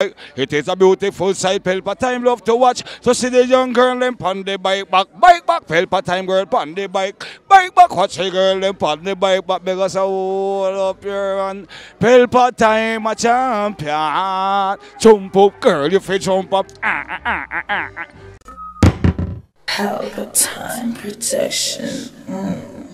It is a beautiful sight, Pelpa time love to watch. So see the young girl them on the bike back, Pelpa time girl on the bike back. Watch the girl them on the bike back because I hold up your hand. Pelpa time a champion. Jump up, girl, you feel jump up. Pelpa time protection.